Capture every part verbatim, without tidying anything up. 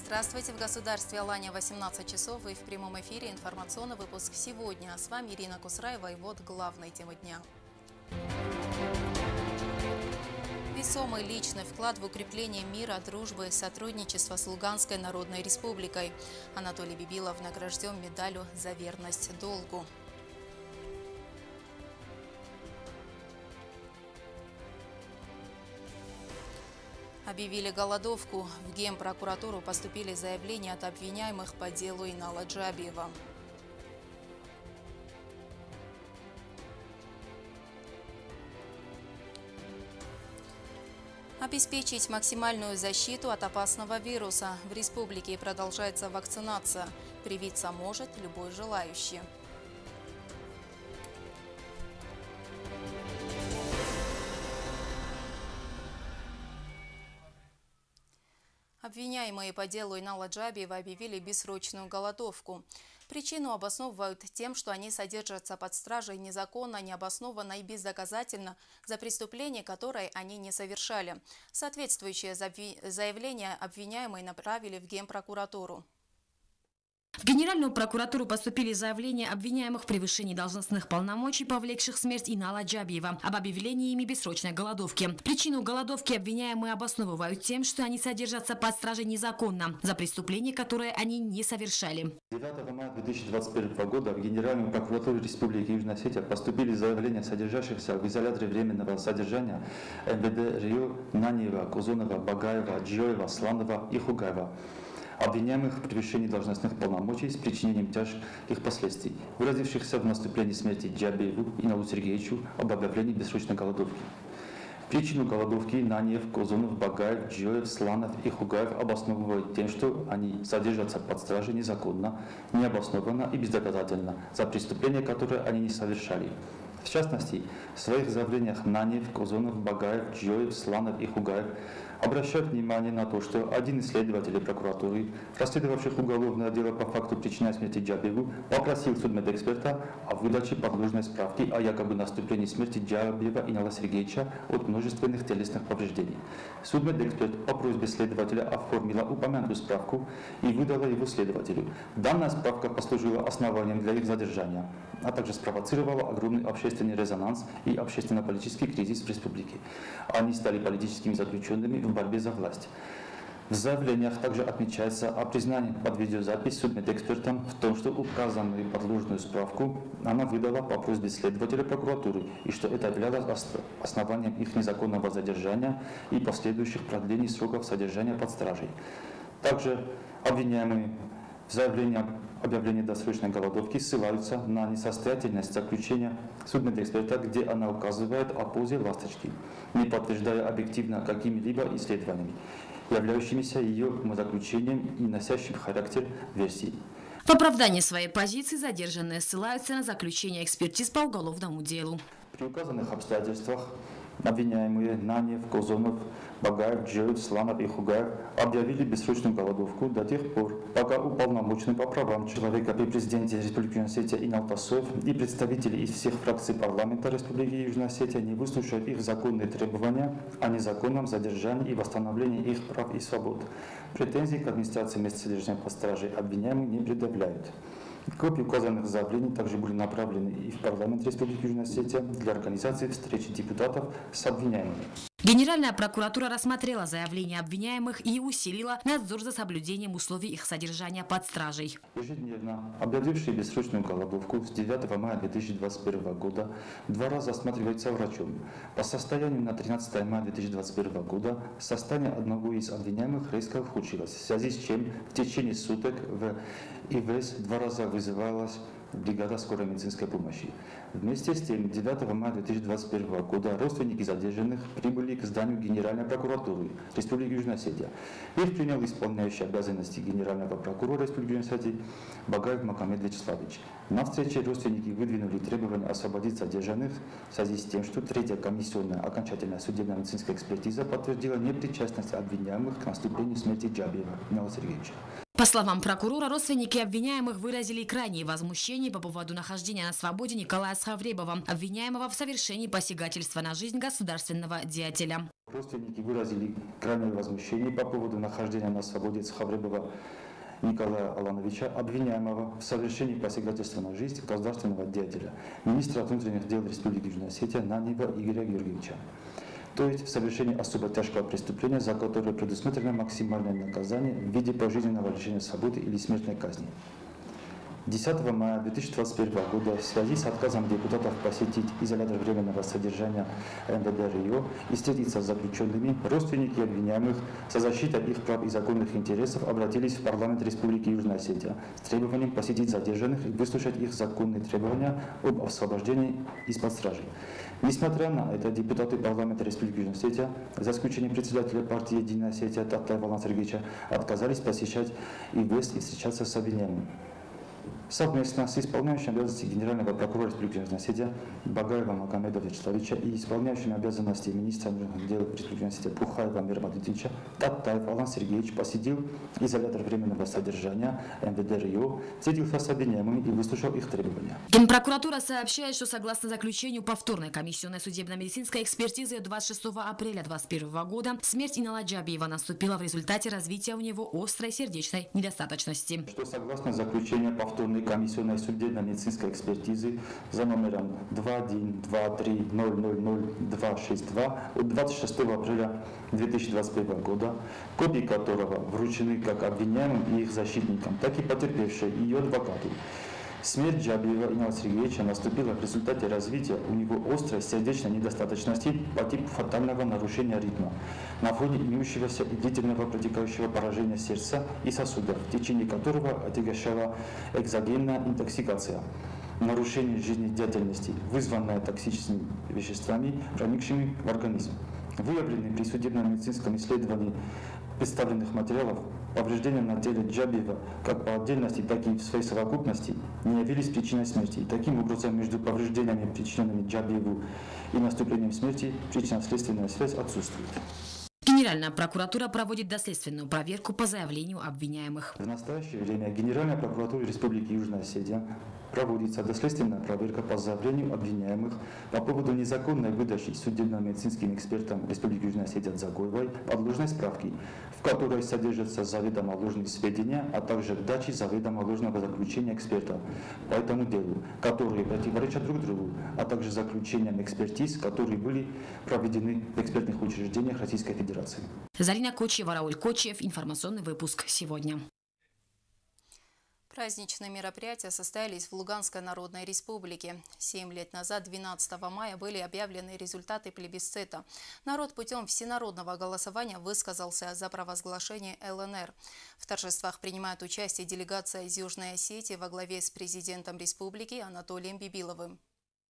Здравствуйте! В государстве Алания восемнадцать часов и в прямом эфире информационный выпуск сегодня. С вами Ирина Кусраева и вот главные темы дня. Весомый личный вклад в укрепление мира, дружбы и сотрудничества с Луганской Народной Республикой. Анатолий Бибилов награжден медалью за верность долгу. Объявили голодовку. В Генпрокуратуру поступили заявления от обвиняемых по делу Инала Джабиева. Обеспечить максимальную защиту от опасного вируса. В республике продолжается вакцинация. Привиться может любой желающий. Обвиняемые по делу Инала Джабиева объявили бессрочную голодовку. Причину обосновывают тем, что они содержатся под стражей незаконно, необоснованно и бездоказательно за преступление, которое они не совершали. Соответствующее заявление обвиняемые направили в Генпрокуратуру. В Генеральную прокуратуру поступили заявления обвиняемых в превышении должностных полномочий, повлекших смерть Инала Джабиева, об объявлении ими бессрочной голодовки. Причину голодовки обвиняемые обосновывают тем, что они содержатся под стражей незаконно за преступление, которое они не совершали. девятого мая две тысячи двадцать первого года в Генеральную прокуратуру Республики Южная Осетия поступили заявления содержащихся в изоляторе временного содержания эм вэ дэ Рио, Нанеева, Кузонова, Багаева, Джоева, Сланова и Хугаева, обвиняемых в превышении должностных полномочий с причинением тяжких последствий, выразившихся в наступлении смерти Джабиеву Иналу Сергеевичу об объявлении бессрочной голодовки. Причину голодовки Нанеев, Козунов, Багаев, Джоев, Сланов и Хугаев обосновывают тем, что они содержатся под стражей незаконно, необоснованно и бездоказательно за преступления, которые они не совершали. В частности, в своих заявлениях Нанеев, Козунов, Багаев, Джоев, Сланов и Хугаев обращают внимание на то, что один из следователей прокуратуры, расследовавших уголовное дело по факту причины смерти Джабиеву, попросил судмедэксперта о выдаче подложной справки о якобы наступлении смерти Джабиева Инала Сергеевича от множественных телесных повреждений. Судмедэксперт по просьбе следователя оформила упомянутую справку и выдала его следователю. Данная справка послужила основанием для их задержания, а также спровоцировала огромный общественный резонанс и общественно-политический кризис в республике. Они стали политическими заключенными в борьбе за власть. В заявлениях также отмечается о признании под видеозапись судмедэкспертом в том, что указанную подложную справку она выдала по просьбе следователя прокуратуры и что это являлось основанием их незаконного задержания и последующих продлений сроков содержания под стражей. Также обвиняемые в заявлении об объявлении досрочной голодовки ссылаются на несостоятельность заключения судмедэксперта, где она указывает о позе ласточки, не подтверждая объективно какими-либо исследованиями, являющимися ее заключением и носящим характер версии. В оправдании своей позиции задержанные ссылаются на заключение экспертиз по уголовному делу. При указанных обстоятельствах обвиняемые Нанеев, Козонов, Багаев, Джоев, Сланов и Хугаев объявили бессрочную голодовку до тех пор, пока уполномоченный по правам человека при президенте Республики Южная Осетия Инал Тасоев и представители из всех фракций парламента Республики Южная Осетия не выслушают их законные требования о незаконном задержании и восстановлении их прав и свобод. Претензий к администрации мест содержания под стражей обвиняемые не предъявляют. Копии указанных заявлений также были направлены и в парламент Республики Южная Осетия для организации встречи депутатов с обвиняемыми. Генеральная прокуратура рассмотрела заявления обвиняемых и усилила надзор за соблюдением условий их содержания под стражей. Ежедневно объявившие бессрочную голодовку с девятого мая две тысячи двадцать первого года два раза осматривается врачом. По состоянию на тринадцатое мая две тысячи двадцать первого года состояние одного из обвиняемых резко ухудшилось, в связи с чем в течение суток в и в эс два раза вызывалась бригада скорой медицинской помощи. Вместе с тем, девятого мая две тысячи двадцать первого года родственники задержанных прибыли к зданию Генеральной прокуратуры Республики Южная Осетия. Их принял исполняющий обязанности Генерального прокурора Республики Южная Осетия Багаев Макамед Вячеславович. На встрече родственники выдвинули требование освободить задержанных в связи с тем, что третья комиссионная окончательная судебная медицинская экспертиза подтвердила непричастность обвиняемых к наступлению смерти Джабиева Инала Сергеевича. По словам прокурора, родственники обвиняемых выразили крайнее возмущение по поводу нахождения на свободе Николая Схавребова, обвиняемого в совершении посягательства на жизнь государственного деятеля. Родственники выразили крайнее возмущение по поводу нахождения на свободе Цхавребова Николая Алановича, обвиняемого в совершении посягательства на жизнь государственного деятеля, министра внутренних дел Республики Южная Осетия Нанева Игоря Георгиевича. То есть в совершении особо тяжкого преступления, за которое предусмотрено максимальное наказание в виде пожизненного лишения свободы или смертной казни. десятого мая две тысячи двадцать первого года в связи с отказом депутатов посетить изолятор временного содержания эм вэ дэ РИО и встретиться с заключенными, родственники обвиняемых со защитой их прав и законных интересов обратились в парламент Республики Южная Осетия с требованием посетить задержанных и выслушать их законные требования об освобождении из-под стражи. Несмотря на это, депутаты парламента Республики Южная Осетия, за исключением председателя партии «Единая Осетия» Татаева Алана Сергеевича, отказались посещать и ИВЭС и встречаться с обвиняемыми. Совместно с исполняющим обязанности генерального прокурора Республики Южная Осетия Багаева Магомеда Вячеславовича и исполняющим обязанности министра внутренних дел Республики Южная Осетия Пухаева Мира Мадлитовича Татаев Алан Сергеевич посетил изолятор временного содержания эм вэ дэ РИО, встретился с обвиняемыми и выслушал их требования. Генпрокуратура сообщает, что согласно заключению повторной комиссионной судебно-медицинской экспертизы двадцать шестого апреля две тысячи двадцать первого года смерть Инала Джабиева наступила в результате развития у него острой сердечной недостаточности. Что согласно заключению повторной комиссионной судебно-медицинской экспертизы за номером два один два три ноль ноль ноль два шесть два от двадцать шестого апреля две тысячи двадцать первого года, копии которого вручены как обвиняемым и их защитникам, так и потерпевшей и ее адвокату. Смерть Джабиева Инала Сергеевича наступила в результате развития у него острой сердечной недостаточности по типу фатального нарушения ритма на фоне имеющегося и длительного протекающего поражения сердца и сосудов, в течение которого отягощала экзогенная интоксикация. Нарушение жизнедеятельности, вызванное токсическими веществами, проникшими в организм. Выявленные при судебно-медицинском исследовании представленных материалов повреждения на теле Джабиева как по отдельности, так и в своей совокупности не явились причиной смерти. И таким образом между повреждениями, причиненными Джабиеву, и наступлением смерти причинно-следственная связь отсутствует. Генеральная прокуратура проводит доследственную проверку по заявлению обвиняемых. В настоящее время Генеральная прокуратура Республики Южная Осетия проводится доследственная проверка по заявлению обвиняемых по поводу незаконной выдачи судебно-медицинским экспертам Республики Южная Осетия Дзагоевой подложной справки, в которой содержатся заведомо ложные сведения, а также дачи заведомо ложного заключения эксперта по этому делу, которые противоречат друг другу, а также заключениям экспертиз, которые были проведены в экспертных учреждениях Российской Федерации. Зарина Кочева, Рауль Кочев. Информационный выпуск сегодня. Праздничные мероприятия состоялись в Луганской Народной Республике. Семь лет назад, двенадцатого мая, были объявлены результаты плебисцита. Народ путем всенародного голосования высказался за провозглашение эл эн эр. В торжествах принимает участие делегация из Южной Осетии во главе с президентом республики Анатолием Бибиловым.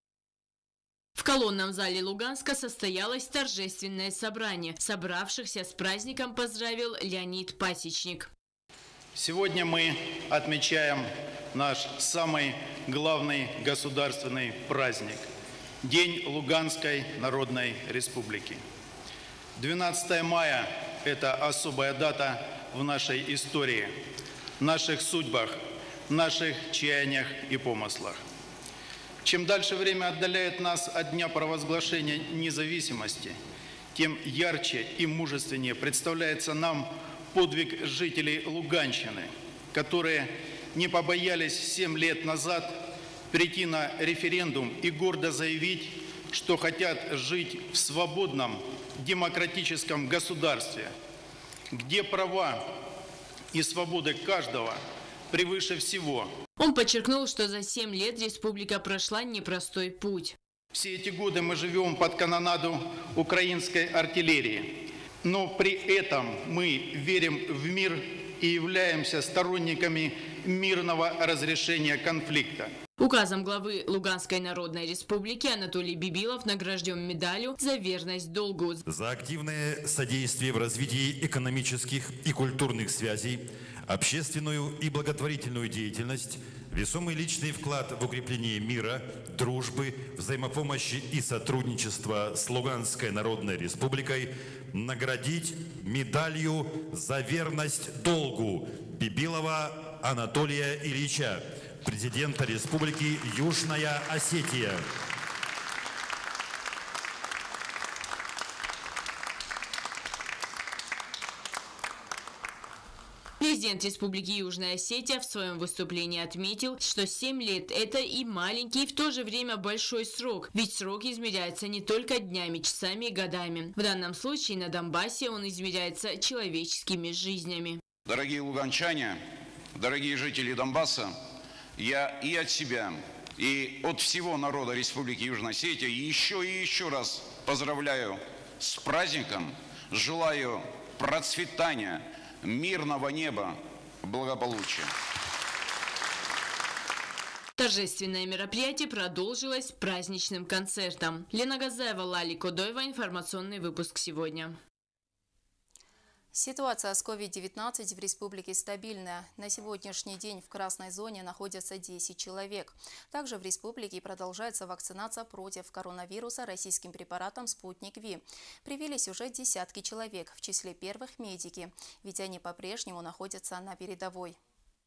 В колонном зале Луганска состоялось торжественное собрание. Собравшихся с праздником поздравил Леонид Пасечник. Сегодня мы отмечаем наш самый главный государственный праздник – День Луганской Народной Республики. двенадцатое мая – это особая дата в нашей истории, наших судьбах, наших чаяниях и помыслах. Чем дальше время отдаляет нас от дня провозглашения независимости, тем ярче и мужественнее представляется нам подвиг жителей Луганщины, которые не побоялись семь лет назад прийти на референдум и гордо заявить, что хотят жить в свободном демократическом государстве, где права и свободы каждого превыше всего. Он подчеркнул, что за семь лет республика прошла непростой путь. Все эти годы мы живем под канонаду украинской артиллерии. Но при этом мы верим в мир и являемся сторонниками мирного разрешения конфликта. Указом главы Луганской Народной Республики Анатолий Бибилов награжден медалью за верность долгу. За активное содействие в развитии экономических и культурных связей, общественную и благотворительную деятельность, весомый личный вклад в укрепление мира, дружбы, взаимопомощи и сотрудничества с Луганской Народной Республикой наградить медалью за верность долгу Бибилова Анатолия Ильича, президента Республики Южная Осетия. Президент Республики Южная Осетия в своем выступлении отметил, что семь лет – это и маленький, и в то же время большой срок, ведь срок измеряется не только днями, часами и годами. В данном случае на Донбассе он измеряется человеческими жизнями. Дорогие луганчане, дорогие жители Донбасса, я и от себя, и от всего народа Республики Южная Осетия еще и еще раз поздравляю с праздником, желаю процветания, мирного неба, благополучия. Торжественное мероприятие продолжилось праздничным концертом. Лена Газаева, Лали Кодоева. Информационный выпуск сегодня. Ситуация с ковид девятнадцать в республике стабильная. На сегодняшний день в красной зоне находятся десять человек. Также в республике продолжается вакцинация против коронавируса российским препаратом «Спутник Ви». Привились уже десятки человек, в числе первых медики, ведь они по-прежнему находятся на передовой.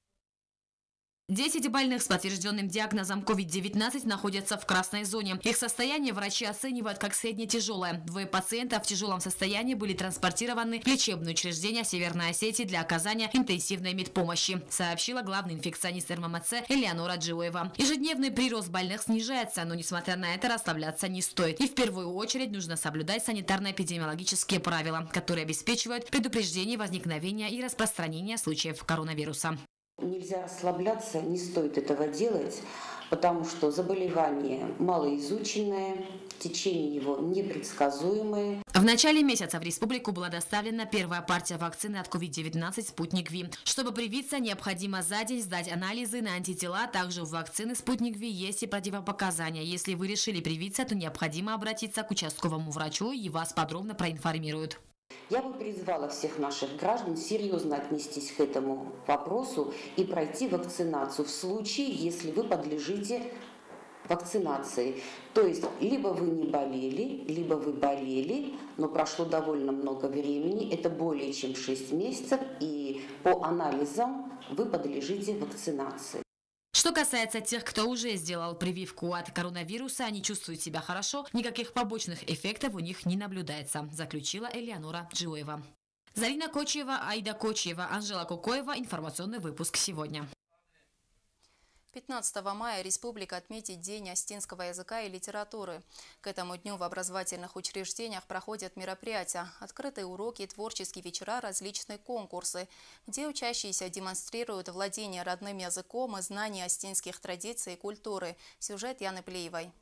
десять больных с подтвержденным диагнозом ковид девятнадцать находятся в красной зоне. Их состояние врачи оценивают как средне-тяжелое. Двое пациентов в тяжелом состоянии были транспортированы в лечебное учреждение Северной Осетии для оказания интенсивной медпомощи, сообщила главный инфекционист эр эм эм цэ Элеонора Джиоева. Ежедневный прирост больных снижается, но несмотря на это расслабляться не стоит. И в первую очередь нужно соблюдать санитарно-эпидемиологические правила, которые обеспечивают предупреждение возникновения и распространения случаев коронавируса. Нельзя расслабляться, не стоит этого делать, потому что заболевание малоизученное, течение его непредсказуемое. В начале месяца в республику была доставлена первая партия вакцины от ковид девятнадцать «Спутник Ви». Чтобы привиться, необходимо за день сдать анализы на антитела. Также у вакцины «Спутник Ви» есть и противопоказания. Если вы решили привиться, то необходимо обратиться к участковому врачу, и вас подробно проинформируют. Я бы призвала всех наших граждан серьезно отнестись к этому вопросу и пройти вакцинацию в случае, если вы подлежите вакцинации. То есть либо вы не болели, либо вы болели, но прошло довольно много времени, это более чем шесть месяцев, и по анализам вы подлежите вакцинации. Что касается тех, кто уже сделал прививку от коронавируса, они чувствуют себя хорошо, никаких побочных эффектов у них не наблюдается, заключила Элеонора Джиоева. Зарина Кочева, Аида Кочева, Анжела Кукоева. Информационный выпуск сегодня. пятнадцатого мая республика отметит День остинского языка и литературы. К этому дню в образовательных учреждениях проходят мероприятия, открытые уроки, творческие вечера, различные конкурсы, где учащиеся демонстрируют владение родным языком и знание остинских традиций и культуры. Сюжет Яны Плеевой.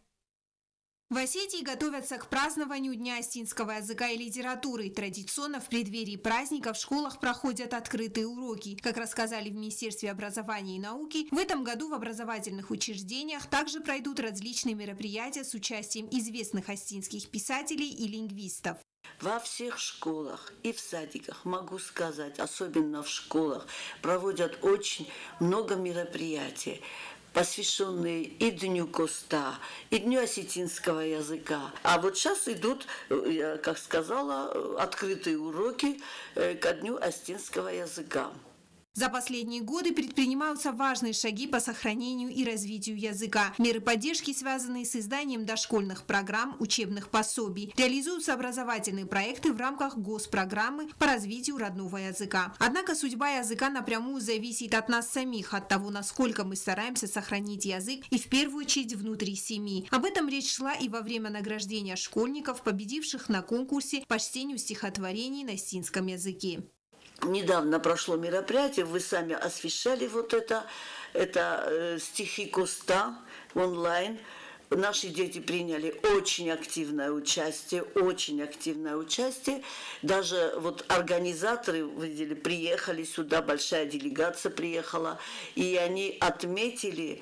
В Осетии готовятся к празднованию Дня остинского языка и литературы. Традиционно в преддверии праздника в школах проходят открытые уроки. Как рассказали в Министерстве образования и науки, в этом году в образовательных учреждениях также пройдут различные мероприятия с участием известных остинских писателей и лингвистов. Во всех школах и в садиках, могу сказать, особенно в школах, проводят очень много мероприятий, посвященные и Дню Коста, и Дню осетинского языка. А вот сейчас идут, я как сказала, открытые уроки ко Дню остинского языка. За последние годы предпринимаются важные шаги по сохранению и развитию языка. Меры поддержки, связанные с изданием дошкольных программ, учебных пособий. Реализуются образовательные проекты в рамках госпрограммы по развитию родного языка. Однако судьба языка напрямую зависит от нас самих, от того, насколько мы стараемся сохранить язык и в первую очередь внутри семьи. Об этом речь шла и во время награждения школьников, победивших на конкурсе по чтению стихотворений на остинском языке. Недавно прошло мероприятие, вы сами освещали вот это, это э, стихи Коста онлайн. Наши дети приняли очень активное участие, очень активное участие. Даже вот организаторы, вы видели, приехали сюда, большая делегация приехала, и они отметили,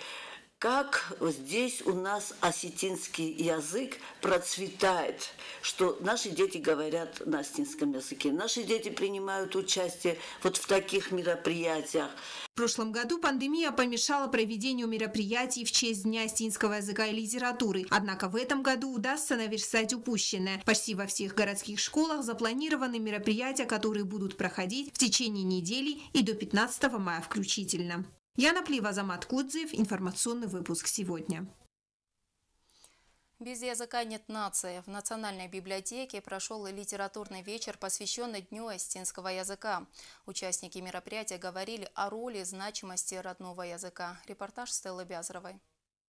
как здесь у нас осетинский язык процветает, что наши дети говорят на осетинском языке, наши дети принимают участие вот в таких мероприятиях. В прошлом году пандемия помешала проведению мероприятий в честь Дня остинского языка и литературы. Однако в этом году удастся наверстать упущенное. Почти во всех городских школах запланированы мероприятия, которые будут проходить в течение недели и до пятнадцатого мая включительно. Яна Плеева, Азамат Кудзиев. Информационный выпуск сегодня. Без языка нет нации. В Национальной библиотеке прошел литературный вечер, посвященный Дню осетинского языка. Участники мероприятия говорили о роли и значимости родного языка. Репортаж Стеллы Бязровой.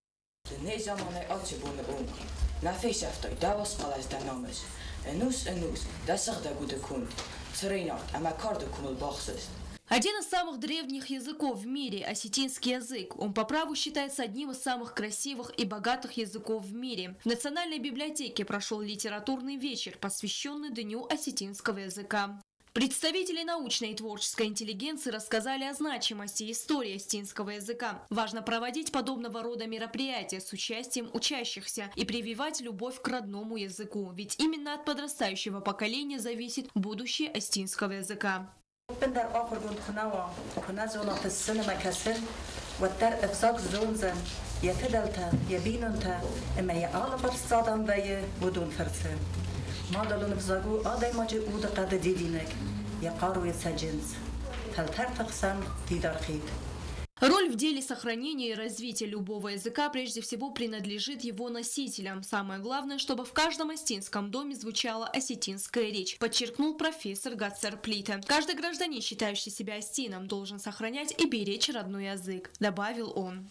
Один из самых древних языков в мире – осетинский язык. Он по праву считается одним из самых красивых и богатых языков в мире. В Национальной библиотеке прошел литературный вечер, посвященный Дню осетинского языка. Представители научной и творческой интеллигенции рассказали о значимости и истории осетинского языка. Важно проводить подобного рода мероприятия с участием учащихся и прививать любовь к родному языку, ведь именно от подрастающего поколения зависит будущее осетинского языка. بندر آخر گند خنوا کنه زونا في السينما كسن والدر افزاق زونزن يتدلتا يبينونتا اما يعال برصادم ويه بدون فرسن ما دلون افزاقو آدای ماجي اود قد دیدینک يقارو يسجنز تلتر تقسن دیدار خید. Роль в деле сохранения и развития любого языка прежде всего принадлежит его носителям. Самое главное, чтобы в каждом осетинском доме звучала осетинская речь, подчеркнул профессор Гацер Плита. Каждый гражданин, считающий себя осетином, должен сохранять и беречь родной язык, добавил он.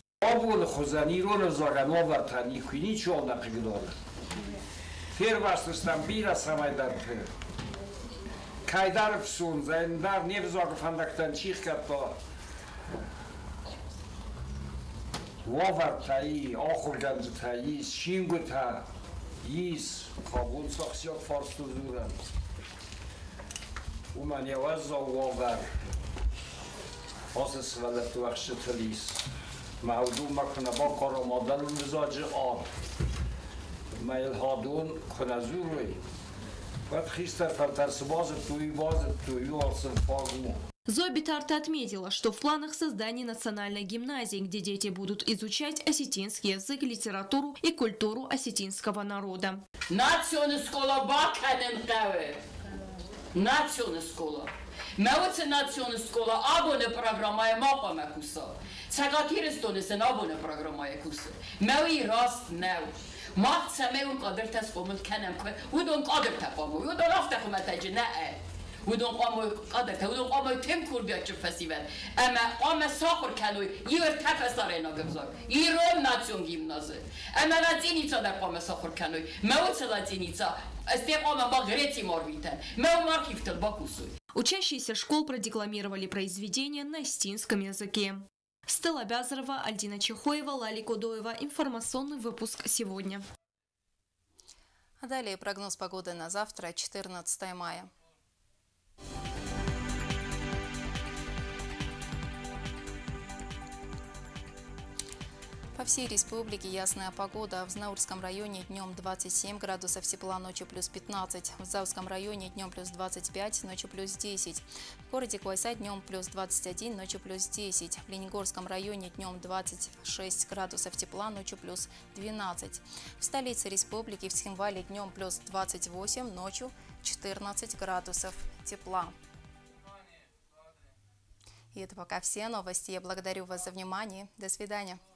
وافر تایی آخر گنج تایی شینگو تا ییس خابون ساخسیات فارس تو زورن و من یوازا وافر آسس ولد وخش تلیس معودون مکنه با کارا مادن و مزاج آب میل هادون کنه زوروی باید خیستر فلترس باز توی باز توی آسن فاگمون. Зоби Тарта отметила, что в планах создания национальной гимназии, где дети будут изучать осетинский язык, литературу и культуру осетинского народа. Национальная школа баканен каве. Национальная школа. Меуце национальная школа абоне программа е мапа мекуса. Цагатирестон се абоне программа е куса. Меуи раст неу. Мат семеун кадр тас комел кенем кве. Удон кадр тапаму. Удон афтаху метаji не. ودون قامو قدرت ودون قامو تم كوربيات فستيفال اما قام ساخر كانوي يور تفسرينا گذار يرون ناسيون گيمنازه اما لاتينيتا در قام ساخر كانوي موت لاتينيتا استقامه با غريتي ماربيتن مو ماركيفتل باكوسوي. Учащиеся школ продекламировали произведения на осетинском языке. Стелла Бязарова, Альдина Чехоева, Лали Кудоева. Информационный выпуск сегодня. А далее прогноз погоды на завтра, четырнадцатое мая. По всей республике ясная погода. В Знаурском районе днем двадцать семь градусов тепла, ночью плюс пятнадцать. В Заурском районе днем плюс двадцать пять, ночью плюс десять. В городе Квайса днем плюс двадцать один, ночью плюс десять. В Ленигорском районе днем двадцать шесть градусов тепла, ночью плюс двенадцать. В столице республики в Схимвале днем плюс двадцать восемь, ночью четырнадцать градусов тепла. И это пока все новости. Я благодарю вас за внимание. До свидания.